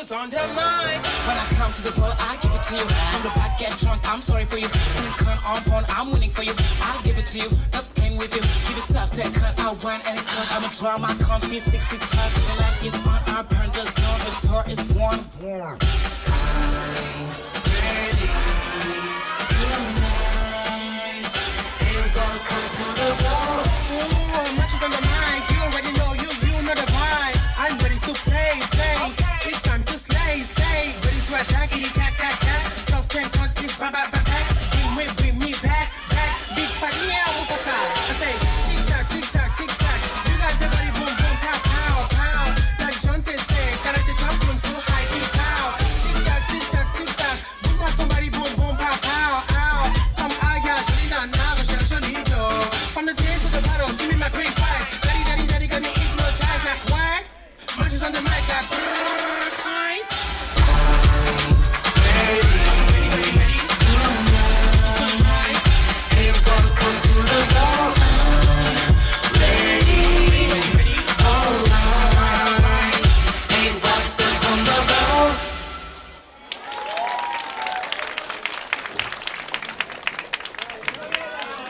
who's on their mind. When I come to the world, I give it to you. From the back, get drunk, I'm sorry for you. Feeling cunt on porn, I'm winning for you. I give it to you, not playing with you. Give yourself to cut, I wine and cut. I'ma draw my cons, 360 touch. The light is on, I burn the zone. The store is born. I'm ready tonight. And welcome to the world. Ooh, matches on the